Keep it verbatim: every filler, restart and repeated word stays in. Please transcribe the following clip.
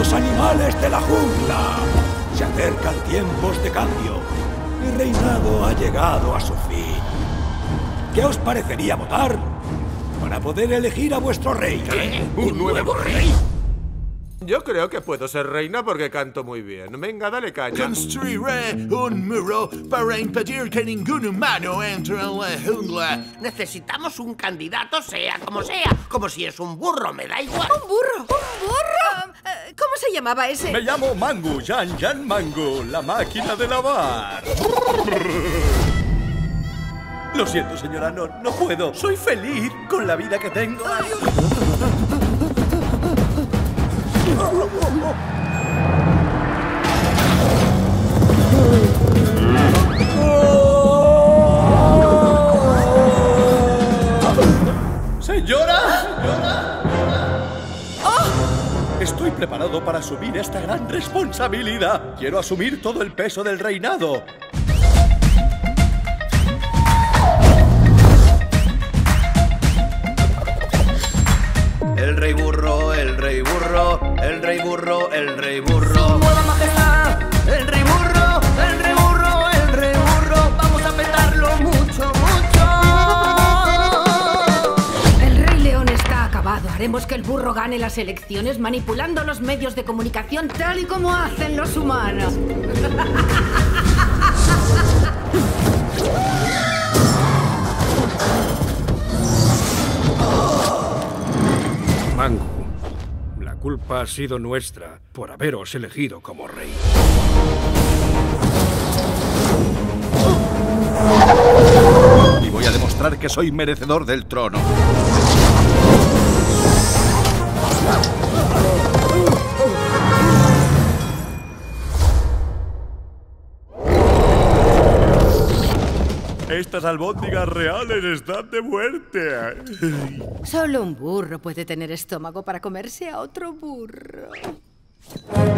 Queridos animales de la jungla, se acercan tiempos de cambio. Mi reinado ha llegado a su fin. ¿Qué os parecería votar para poder elegir a vuestro rey? ¿Qué? ¿Un nuevo rey? Yo creo que puedo ser reina porque canto muy bien. Venga, dale caña. Construiré un muro para impedir que ningún humano entre en la jungla. Necesitamos un candidato, sea como sea. Como si es un burro, me da igual. ¡Un burro! ¡Un burro! Uh, uh, ¿Cómo se llamaba ese? Me llamo Mangu, Yan Yan Mangu, la máquina de lavar. Lo siento, señora, no, no puedo. Soy feliz con la vida que tengo. ¡Señora! ¡Señora! ¡Oh! Estoy preparado para asumir esta gran responsabilidad. Quiero asumir todo el peso del reinado. El rey burro, el rey burro, el rey burro, el rey burro. ¡Su nueva majestad! ¡El rey burro! ¡El rey burro! ¡El rey burro! ¡Vamos a petarlo mucho, mucho! El rey león está acabado. Haremos que el burro gane las elecciones manipulando los medios de comunicación tal y como hacen los humanos. Mangu, la culpa ha sido nuestra por haberos elegido como rey. Y voy a demostrar que soy merecedor del trono. Estas albóndigas reales están de muerte. Solo un burro puede tener estómago para comerse a otro burro.